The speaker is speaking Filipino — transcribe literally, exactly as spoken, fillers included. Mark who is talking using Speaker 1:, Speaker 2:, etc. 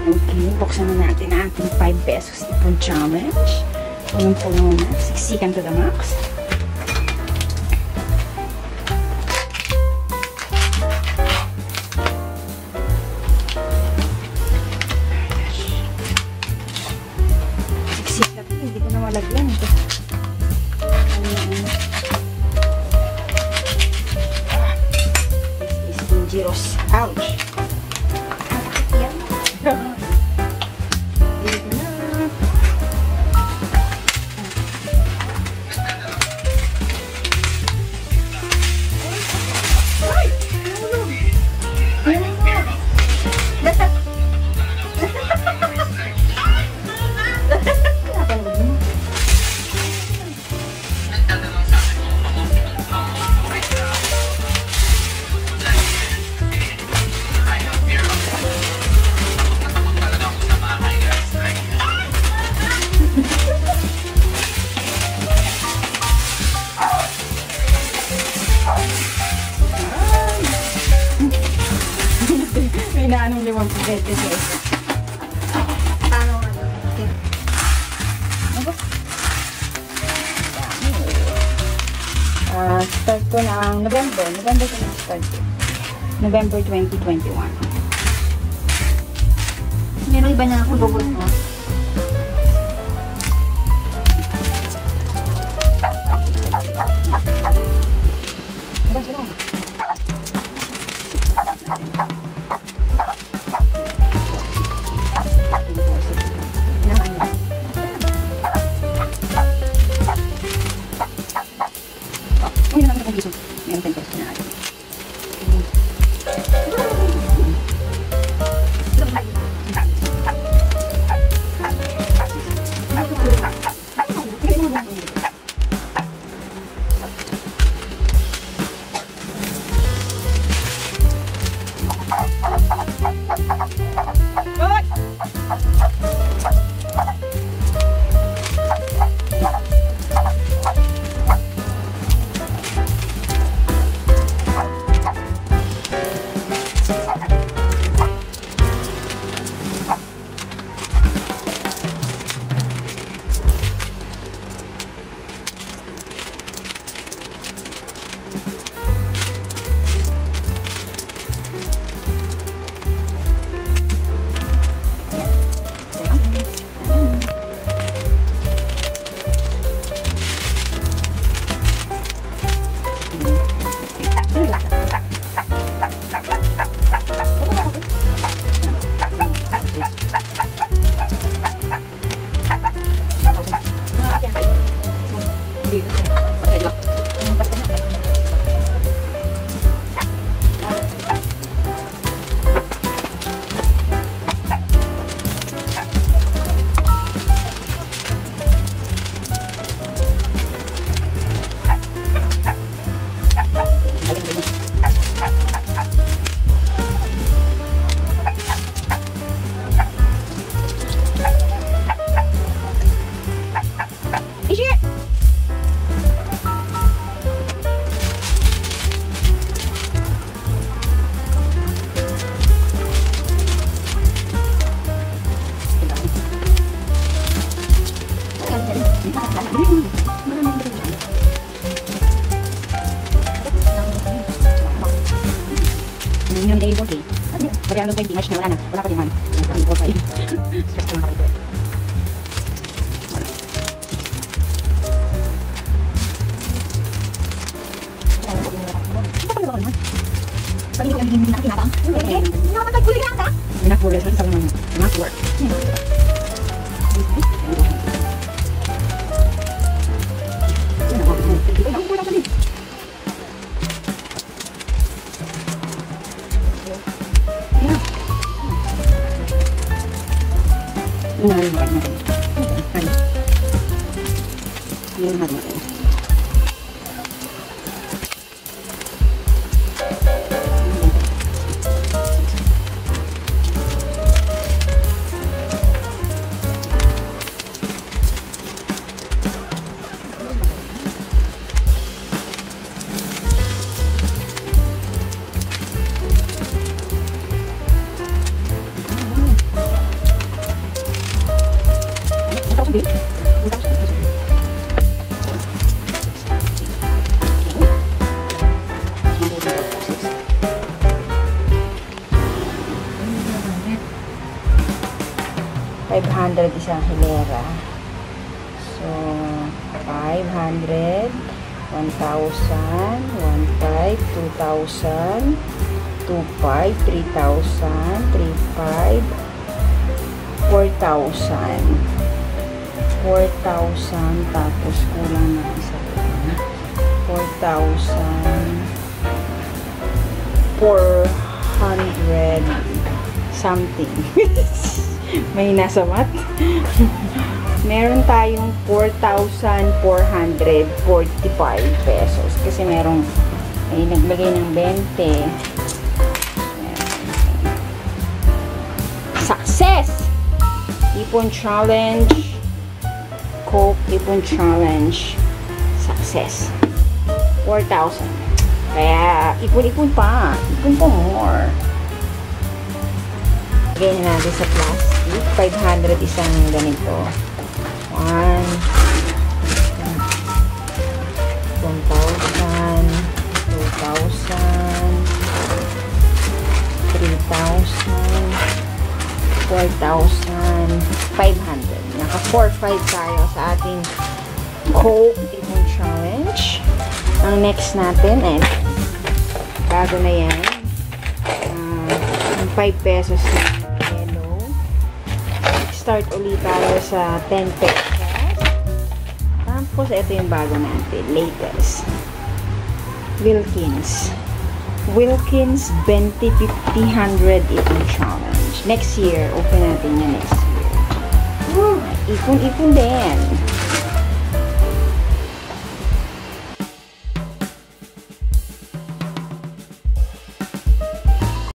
Speaker 1: Okay, buksan na natin ang ating five pesos ipon challenge. Punong-puno na. Siksikan to the max. Siksikan. Hindi ko na malagyan ito. This is dangerous. Ouch! Na anong limang pwede guys. Paano ano? Okay. Ano? Uh, start ko na ang November. November ko na start ko. November twenty twenty-one. Meron iba na ako bubot mo? Diba sila? Meron tayong peso na natin. Yung day boss eh. Pag ano tayo, di-match na wala na. Wala pa diman. Stress ko lang kapito. Pag hindi ko yung hindi na kinabang. Hindi naman nagpuli lang ka. Hindi na puli. Sabi naman. Not work. Ini harus makan makan. Ini harus makan. five hundred isang hilera. So, five hundred, one thousand, one five, two thousand, two five, three thousand, three five, four thousand. four thousand, tapos kulang na isa. four thousand, four hundred something. May nasa mat. Meron tayong four thousand four hundred forty-five pesos. Kasi merong ay naglagay ng twenty. Success! Ipon challenge. Coke ipon challenge. Success. four thousand. Kaya ipon-ipon pa. Ipon pa more. Lagay na natin sa plastic. five hundred isang ganito. one, one thousand, two thousand, three thousand, four thousand, five hundred. Naka four five tayo sa ating Coke Ipon Challenge. Ang next natin ay bago na yan. Uh, five pesos na yellow. Start ulit tayo sa ten pesos. Tapos ito yung bago natin, latest. Wilkins. Wilkins twenty, fifty, one hundred Ipon Challenge. Next year, open natin yan next year. Ipon-ipon din.